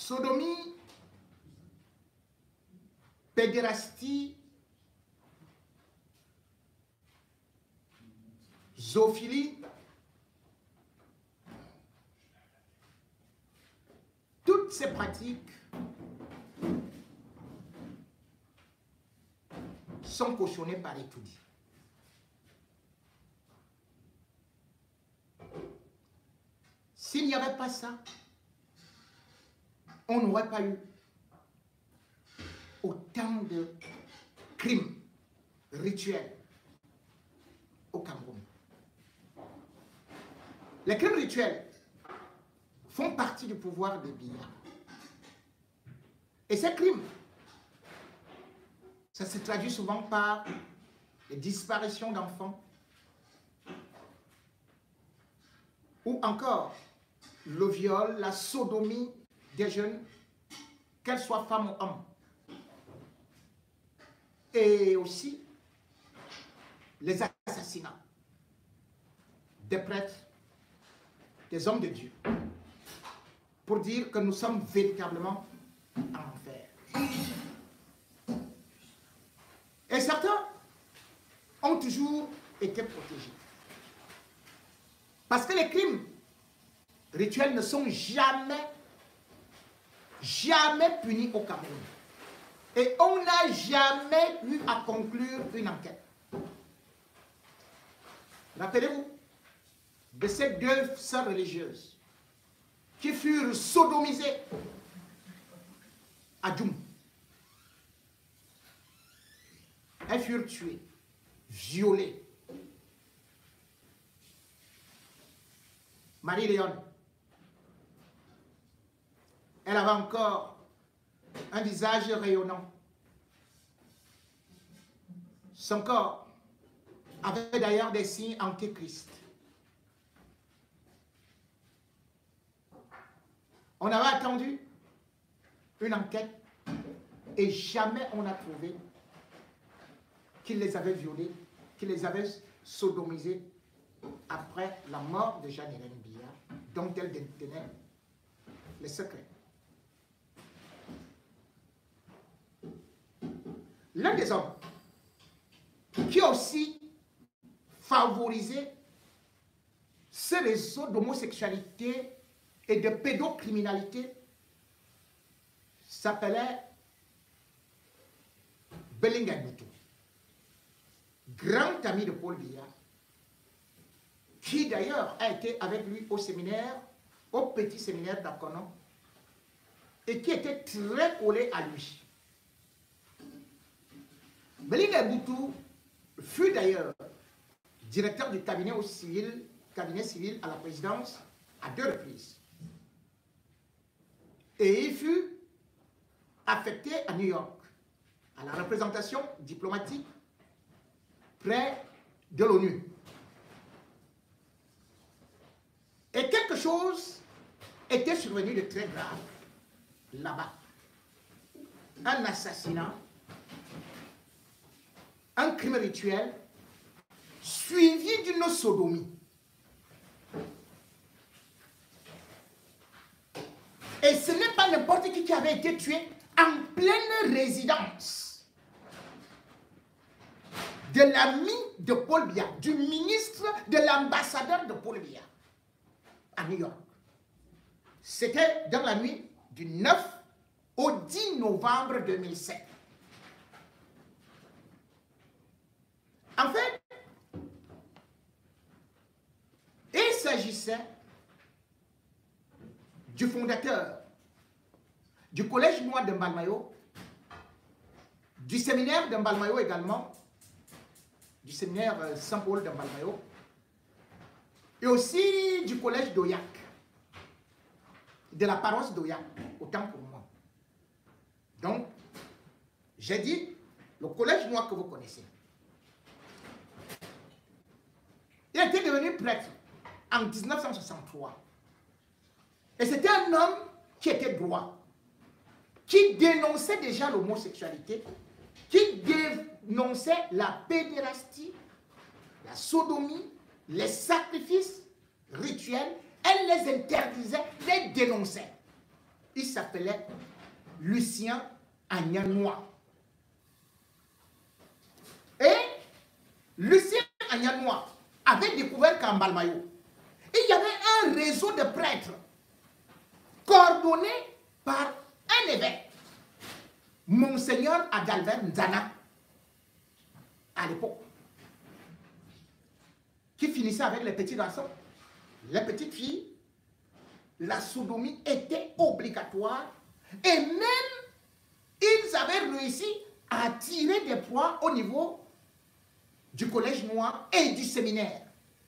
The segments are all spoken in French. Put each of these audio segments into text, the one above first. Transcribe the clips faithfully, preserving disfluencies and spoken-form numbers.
sodomie, pédérastie, zoophilie, toutes ces pratiques sont cautionnées par l'étude. S'il n'y avait pas ça, on n'aurait pas eu autant de crimes rituels au Cameroun. Les crimes rituels font partie du pouvoir des billards. Et ces crimes, ça se traduit souvent par les disparitions d'enfants ou encore le viol, la sodomie des jeunes, qu'elles soient femmes ou hommes. Et aussi les assassinats des prêtres, des hommes de Dieu, pour dire que nous sommes véritablement en enfer. Et certains ont toujours été protégés. Parce que les crimes rituels ne sont jamais, jamais punis au Cameroun. Et on n'a jamais eu à conclure une enquête. Rappelez-vous de ces deux sœurs religieuses qui furent sodomisées à Djoum. Elles furent tuées, violées. Marie-Léone, elle avait encore un visage rayonnant. Son corps avait d'ailleurs des signes antéchrist. On avait attendu une enquête et jamais on n'a trouvé qu'il les avait violés, qu'il les avait sodomisés après la mort de Jeanne-Hélène Billard, dont elle détenait les secrets. L'un des hommes qui a aussi favorisé ce réseau d'homosexualité et de pédocriminalité s'appelait Belinga Boutou, grand ami de Paul Biya, qui d'ailleurs a été avec lui au séminaire, au petit séminaire d'Akono, et qui était très collé à lui. Belinga Boutou fut d'ailleurs directeur du cabinet, au civil, cabinet civil à la présidence à deux reprises. Et il fut affecté à New York, à la représentation diplomatique près de l'ONU. Et quelque chose était survenu de très grave là-bas. Un assassinat, un crime rituel, suivi d'une sodomie. Et ce n'est pas n'importe qui qui avait été tué en pleine résidence de l'ami de Paul Biya, du ministre, de l'ambassadeur de Paul Biya à New York. C'était dans la nuit du neuf au dix novembre deux mille sept. En fait, il s'agissait du fondateur du collège noir de Mbalmayo, du séminaire de Mbalmayo également, du séminaire Saint-Paul de Mbalmayo, et aussi du collège d'Oyak, de la paroisse d'Oyak, autant pour moi. Donc, j'ai dit, le collège noir que vous connaissez. Il était devenu prêtre en mille neuf cent soixante-trois. Et c'était un homme qui était droit, qui dénonçait déjà l'homosexualité, qui dénonçait la pédérastie, la sodomie, les sacrifices rituels. Elle les interdisait, les dénonçait. il s'appelait Lucien Agnanois. Et Lucien Agnanois avait découvert qu'en Mbalmayo, il y avait un réseau de prêtres coordonné par un évêque, Monseigneur Adalbert Nzana, à l'époque, qui finissait avec les petits garçons. Les petites filles, la sodomie était obligatoire et même ils avaient réussi à tirer des poids au niveau du collège noir et du séminaire.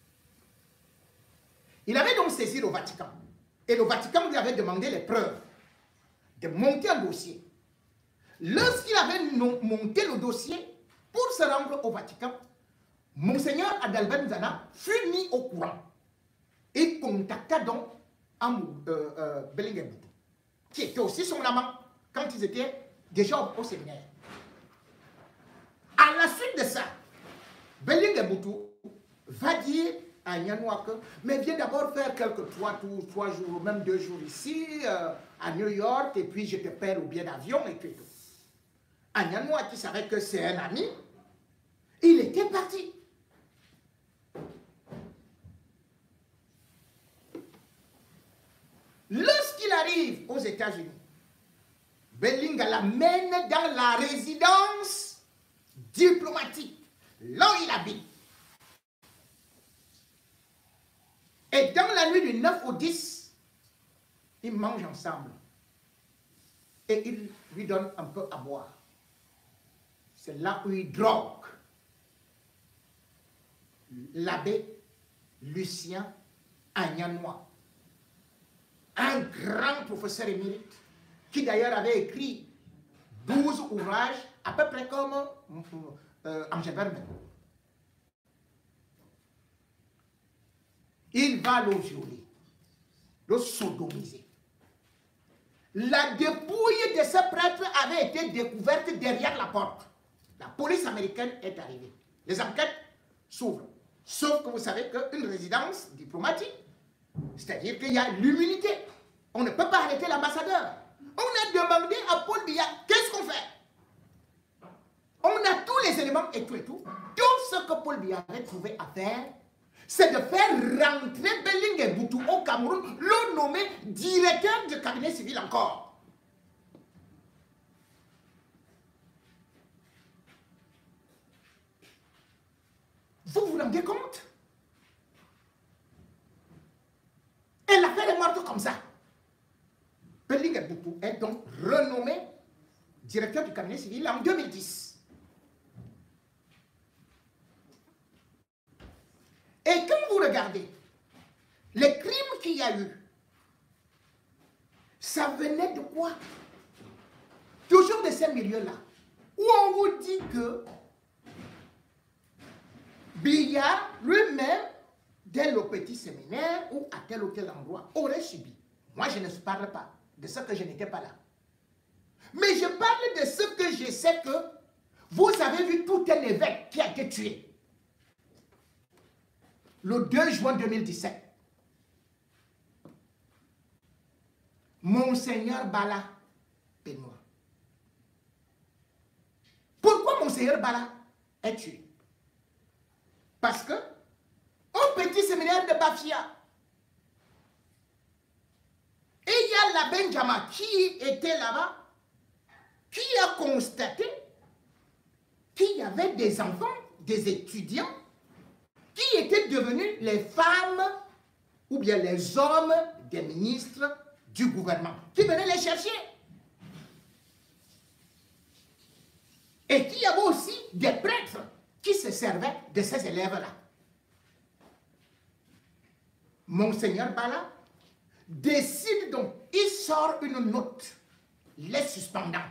Il avait donc saisi le Vatican et le Vatican lui avait demandé les preuves de monter un dossier. Lorsqu'il avait monté le dossier pour se rendre au Vatican, Monseigneur Adalbert Nzana fut mis au courant. Il contacta donc Amou euh, euh, Bellingue, qui était aussi son amant quand ils étaient déjà au, au séminaire. À la suite de ça, Bellingue Boutou va dire à Agnanois que, mais viens d'abord faire quelques trois tours, trois jours, même deux jours ici, euh, à New York, et puis je te paie le billet d'avion et tout et tout. Agnanois, qui savait que c'est un ami, il était parti. Lorsqu'il arrive aux États-Unis, Bellingue l'amène dans la résidence diplomatique, là où il habite. Et dans la nuit du neuf au dix, ils mangent ensemble. Et il lui donne un peu à boire. C'est là où il drogue l'abbé Lucien Agnanois, un grand professeur émérite, qui d'ailleurs avait écrit douze ouvrages, à peu près comme euh, Angébert Mengo. Il va le violer, le sodomiser. La dépouille de ce prêtre avait été découverte derrière la porte. La police américaine est arrivée. Les enquêtes s'ouvrent. Sauf que vous savez qu'une résidence diplomatique, c'est-à-dire qu'il y a l'immunité. On ne peut pas arrêter l'ambassadeur. On a demandé à Paul Biya, qu'est-ce qu'on fait? On a tous les éléments et tout et tout. Tout ce que Paul Biya avait trouvé à faire, c'est de faire rentrer Bellingue Boutou au Cameroun, le nommer directeur du cabinet civil encore. Vous vous rendez compte? Et l'affaire est morte comme ça. Bellingue Boutou est donc renommé directeur du cabinet civil en deux mille dix. Et quand vous regardez les crimes qu'il y a eu, ça venait de quoi? Toujours de ces milieux-là, où on vous dit que Biya lui-même, dès le petit séminaire ou à tel ou tel endroit, aurait subi. Moi, je ne parle pas de ce que je n'étais pas là. Mais je parle de ce que je sais que vous avez vu tout un évêque qui a été tué. Le deux juin deux mille dix-sept. Monseigneur Bala Benoît. Pourquoi Monseigneur Bala est tué? Parce que au petit séminaire de Bafia, et il y a la Benjamin qui était là-bas, qui a constaté qu'il y avait des enfants, des étudiants, qui étaient devenus les femmes ou bien les hommes des ministres du gouvernement, qui venaient les chercher. Et qu'il y avait aussi des prêtres qui se servaient de ces élèves-là. Monseigneur Bala décide donc, il sort une note, les suspendant.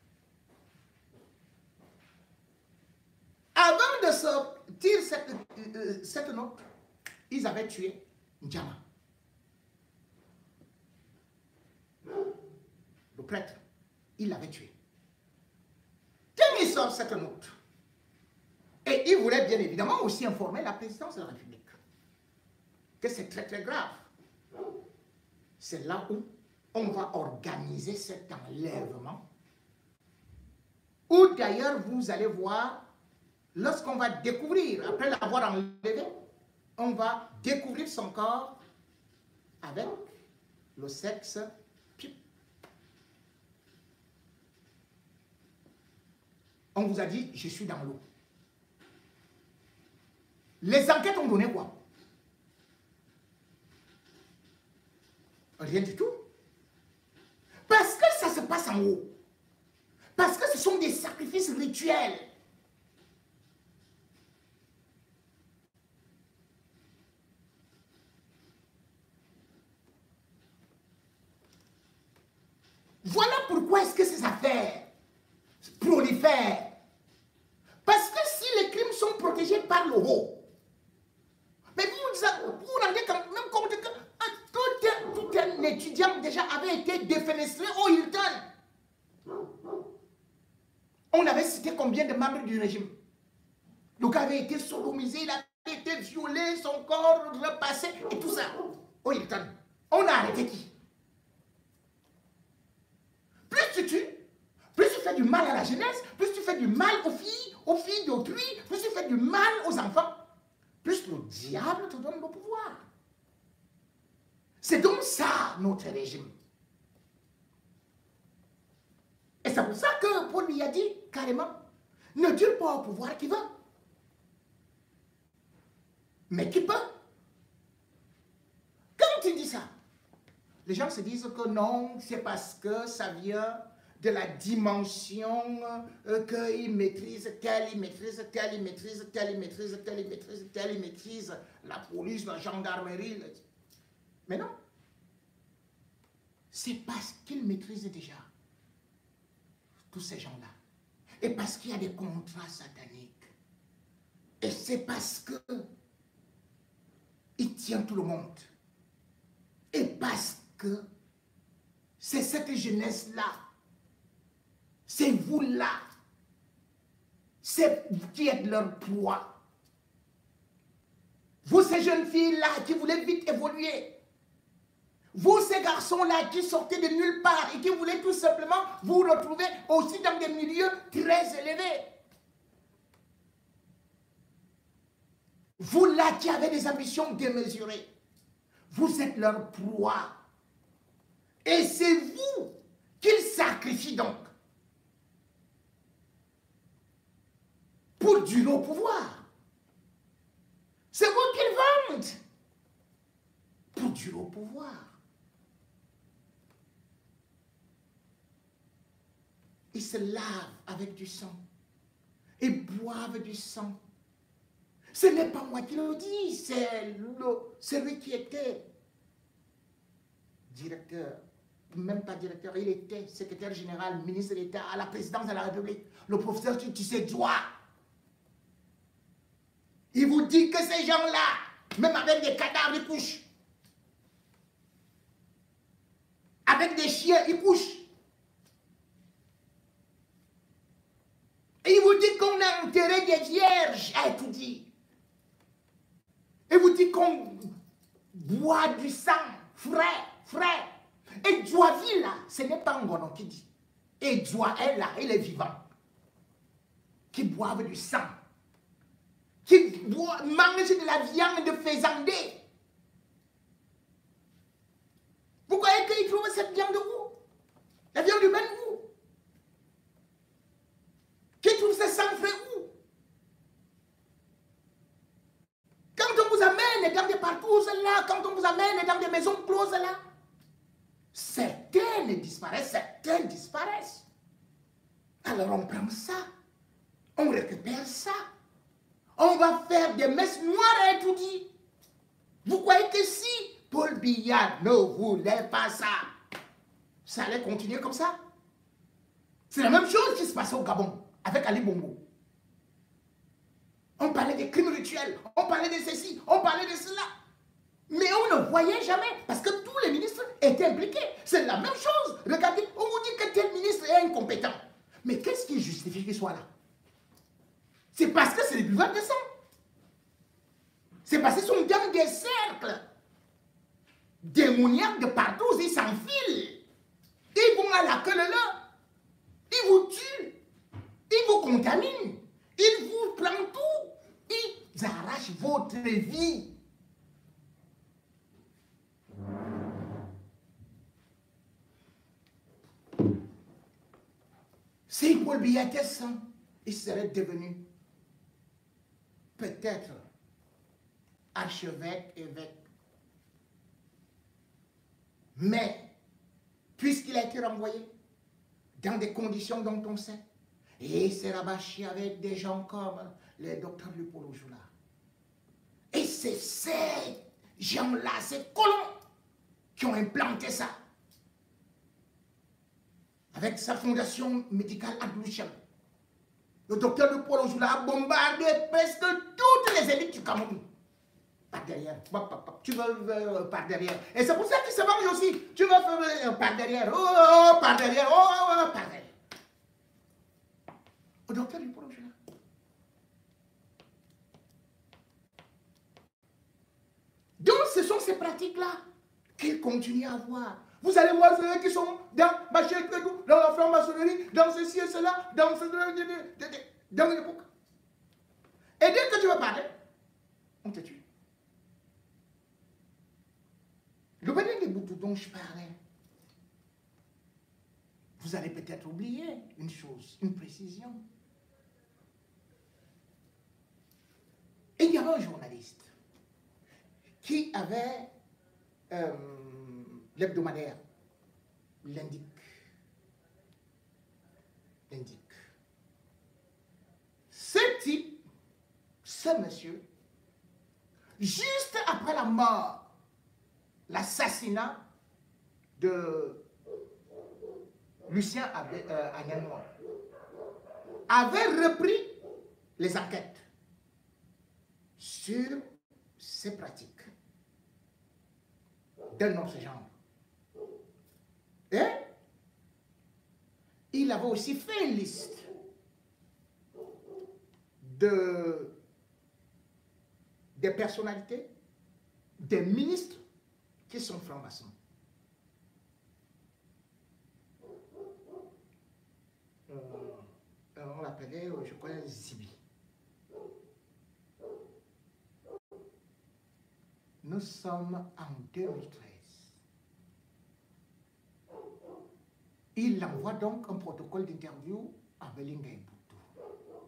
Avant de sortir cette, euh, cette note, ils avaient tué N'Djama. Le prêtre, il l'avait tué. Quand il sort cette note, et il voulait bien évidemment aussi informer la présidence de la République que c'est très très grave. C'est là où on va organiser cet enlèvement. Ou d'ailleurs, vous allez voir, lorsqu'on va découvrir, après l'avoir enlevé, on va découvrir son corps avec le sexe. On vous a dit, je suis dans l'eau. Les enquêtes ont donné quoi? Rien du tout. Parce que ça se passe en haut. Parce que ce sont des sacrifices rituels. Voilà pourquoi est-ce que ces affaires prolifèrent. Parce que si les crimes sont protégés par le haut, mais vous vous rendez même compte que tout un, tout un étudiant déjà avait été défenestré au Hilton. On avait cité combien de membres du régime? Le gars avait été sodomisé, il avait été violé, son corps repassé et tout ça. Au Hilton. On a arrêté qui? Plus tu tues, plus tu fais du mal à la jeunesse, plus tu fais du mal aux filles, aux filles d'autrui, plus tu fais du mal aux enfants, plus le diable te donne le pouvoir. C'est donc ça notre régime. Et c'est pour ça que Paul lui a dit carrément, ne tue pas au pouvoir qui veut, mais qui peut. Quand tu dis ça, les gens se disent que non, c'est parce que ça vient de la dimension euh, qu'il maîtrise tel, il maîtrise tel, il maîtrise tel, il maîtrise tel, il maîtrise tel, il maîtrise la police, la gendarmerie. Le... Mais non. C'est parce qu'il maîtrise déjà tous ces gens-là. Et parce qu'il y a des contrats sataniques. Et c'est parce que il tient tout le monde. Et parce que c'est cette jeunesse-là, c'est vous-là, c'est vous qui êtes leur proie. Vous, ces jeunes filles-là qui voulaient vite évoluer. Vous, ces garçons-là qui sortaient de nulle part et qui voulaient tout simplement vous retrouver aussi dans des milieux très élevés. Vous-là qui avez des ambitions démesurées. Vous êtes leur proie. Et c'est vous qu'ils sacrifient donc. Pour durer au pouvoir. C'est vous qu'ils vendent. Pour durer au pouvoir. Ils se lavent avec du sang. Et boivent du sang. Ce n'est pas moi qui le dis, c'est celui qui était directeur, même pas directeur, il était secrétaire général, ministre d'État à la présidence de la République, le professeur Tshisekedi Douala. Il vous dit que ces gens-là, même avec des cadavres, ils couchent. Avec des chiens, ils couchent. Et il vous dit qu'on a enterré des vierges, a tout dit. Et vous dit qu'on boit du sang frais, frais. Et Djoavi là, ce n'est pas Ngono qui dit. Et Djoa est là, il est vivant. Qui boivent du sang. Qui boit, mangent de la viande de faisandé. Vous croyez qu'ils trouvent cette viande où? La viande humaine où? Qui trouve ce sang frais où? Quand on vous amène dans des parcours là, quand on vous amène dans des maisons closes là, certaines disparaissent, certaines disparaissent. Alors on prend ça, on récupère ça, on va faire des messes noires et tout dit. Vous croyez que si Paul Biya ne voulait pas ça, ça allait continuer comme ça? C'est la même chose qui se passait au Gabon avec Ali Bongo. On parlait des crimes rituels, on parlait de ceci, on parlait de cela. Mais on ne voyait jamais, parce que tous les ministres étaient impliqués. C'est la même chose. Regardez, on vous dit que tel ministre est incompétent. Mais qu'est-ce qui justifie qu'il soit là? C'est parce que c'est les buveurs de sang. C'est parce qu'ils sont dans des cercles démoniaques de partout, ils s'enfilent. Ils vont à la queue là. Ils vous tuent. Ils vous contaminent. Ils vous prennent tout. Ils arrachent votre vie. Si Paul Biya était saint, il serait devenu peut-être archevêque, évêque. Mais, puisqu'il a été renvoyé dans des conditions dont on sait, et il s'est rabâché avec des gens comme les docteurs Paul Ojula. Et c'est ces gens-là, ces colons, qui ont implanté ça. Avec sa fondation médicale Adloucham. Le docteur Paul Ojula a bombardé presque toutes les élites du Cameroun. Par derrière. Tu veux euh, par derrière. Et c'est pour ça qu'il se mange aussi. Tu veux faire euh, par derrière. Oh, oh, par derrière. Oh, oh, oh, par derrière. Au docteur Paul Ojula. Donc, ce sont ces pratiques-là qu'il continue à avoir. Vous allez voir ceux qui sont dans machin, dans la franc-maçonnerie, dans ceci et cela, dans ce dans l'époque. Et dès que tu vas parler, on te tue. Le Bénin des Boutou dont je parlais, vous allez peut-être oublier une chose, une précision. Et il y avait un journaliste qui avait euh, l'hebdomadaire, l'indique. L'indique. Ce type, ce monsieur, juste après la mort, l'assassinat de Lucien Agnanois, avait repris les enquêtes sur ces pratiques d'un autre genre. Et il avait aussi fait une liste de, des personnalités, des ministres qui sont francs-maçons. Euh, on l'appelait, je crois, Zibi. Nous sommes en deux mille treize. Il envoie donc un protocole d'interview à Belinga Boutou.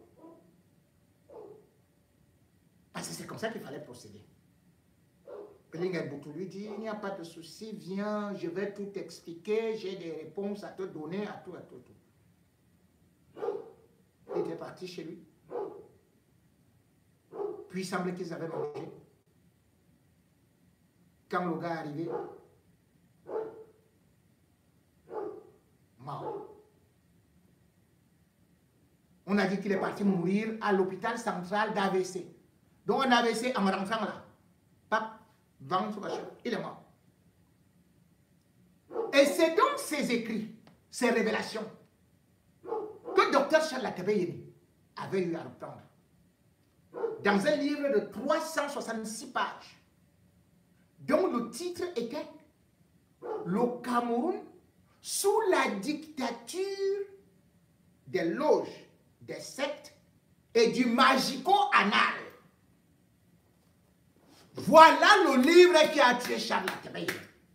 Parce que c'est comme ça qu'il fallait procéder. Belinga Boutou lui dit, il n'y a pas de souci, viens, je vais tout expliquer, j'ai des réponses à te donner, à tout, à tout, tout. Il était parti chez lui. Puis il semblait qu'ils avaient mangé. Quand le gars est arrivé, mort. On a dit qu'il est parti mourir à l'hôpital central d'A V C. Donc un A V C en rentrant là, pap, vent sur la cheveux, il est mort. Et c'est donc ces écrits, ces révélations, que docteur Charles Latebeyeni avait eu à reprendre. Dans un livre de trois cent soixante-six pages, dont le titre était « Le Cameroun sous la dictature des loges, des sectes et du magico-anal ». Voilà le livre qui a tué Charles Latebeyeni.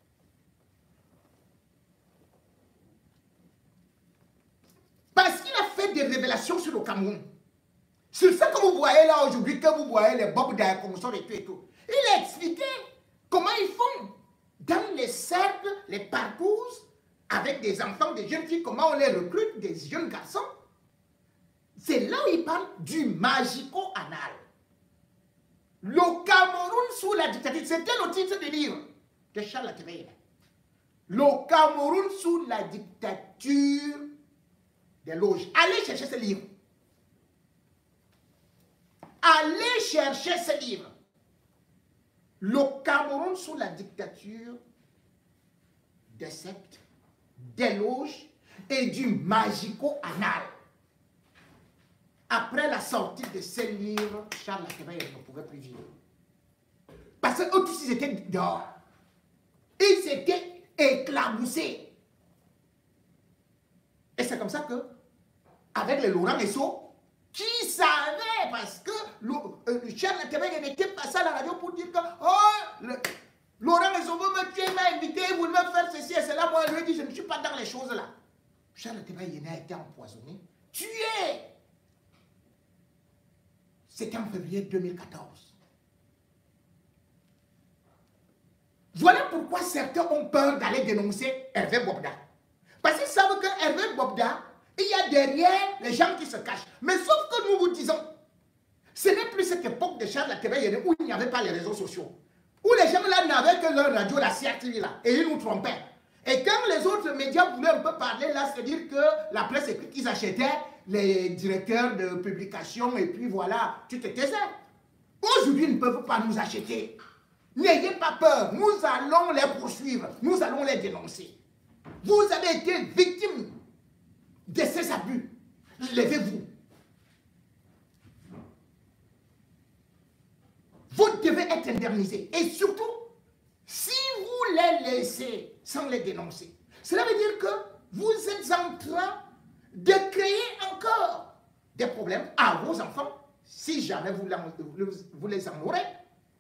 Parce qu'il a fait des révélations sur le Cameroun. Sur ce que vous voyez là aujourd'hui, que vous voyez les bobs d'information et tout et tout. Il a expliqué comment ils font dans les cercles, les parcours, avec des enfants, des jeunes filles, comment on les recrute, des jeunes garçons. C'est là où il parle du magico-anal. Le Cameroun sous la dictature, c'était le titre du livre de Charles Latebeyeni. Le Cameroun sous la dictature des loges. Allez chercher ce livre. Allez chercher ce livre. Le Cameroun sous la dictature des sectes, des loges et du magico-anal. Après la sortie de ce livre, Charles Latebeyeni ne pouvait plus vivre. Parce qu'eux tous ils étaient dehors. Ils étaient éclaboussés. que, avec les Laurent Esso, qui savait, parce que le euh, Charles Ntebé n'était pas ça à la radio pour dire que, oh, le, Laurent Esso veut me tuer, m'a invité, vous me faire ceci et cela. Moi, je lui ai dit, je ne suis pas dans les choses là. Charles Ntebé a été empoisonné, tué. C'était en février deux mille quatorze. Voilà pourquoi certains ont peur d'aller dénoncer Hervé Bobda. Parce qu'ils savent que Hervé Bobda, il y a derrière les gens qui se cachent. Mais sauf que nous vous disons, ce n'est plus cette époque de Charles Ntebé où il n'y avait pas les réseaux sociaux. Où les gens là n'avaient que leur radio, la C R T V là, et ils nous trompaient. Et quand les autres médias voulaient un peu parler là, c'est-à-dire que la presse écrite, ils achetaient les directeurs de publication et puis voilà, tu te taisais. Aujourd'hui, ils ne peuvent pas nous acheter. N'ayez pas peur, nous allons les poursuivre, nous allons les dénoncer. Vous avez été victime de ces abus. Levez-vous. Vous devez être indemnisé. Et surtout, si vous les laissez sans les dénoncer, cela veut dire que vous êtes en train de créer encore des problèmes à vos enfants, si jamais vous, vous les en aurez,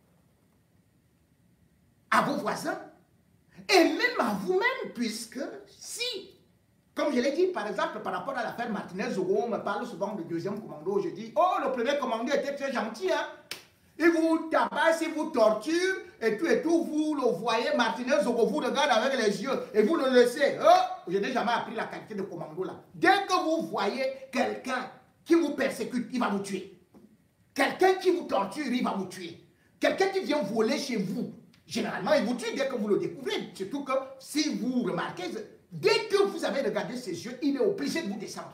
à vos voisins, et même à vous-même, puisque si, comme je l'ai dit, par exemple, par rapport à l'affaire Martinez-Zogo, on me parle souvent du deuxième commando, je dis, oh, le premier commando était très gentil, hein. Il vous tabasse, il vous torture, et tout et tout, vous le voyez, Martinez-Zogo vous regarde avec les yeux, et vous le laissez. Oh, je n'ai jamais appris la qualité de commando là. Dès que vous voyez quelqu'un qui vous persécute, il va vous tuer. Quelqu'un qui vous torture, il va vous tuer. Quelqu'un qui vient voler chez vous, généralement, il vous tue dès que vous le découvrez. Surtout que si vous remarquez, dès que vous avez regardé ses yeux, il est obligé de vous descendre.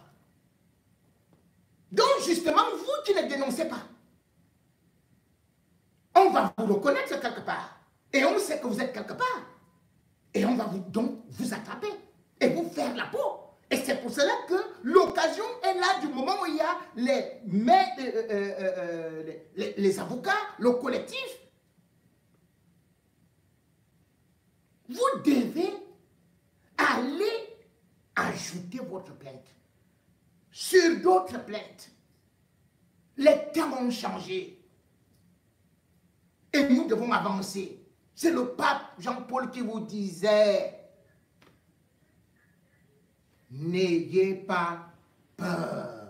Donc, justement, vous qui ne dénoncez pas, on va vous reconnaître quelque part. Et on sait que vous êtes quelque part. Et on va vous, donc vous attraper et vous faire la peau. Et c'est pour cela que l'occasion est là du moment où il y a les, mais, euh, euh, euh, les, les, les avocats, le collectif. Vous devez aller ajouter votre plainte sur d'autres plaintes. Les temps ont changé. Et nous devons avancer. C'est le pape Jean-Paul qui vous disait, n'ayez pas peur.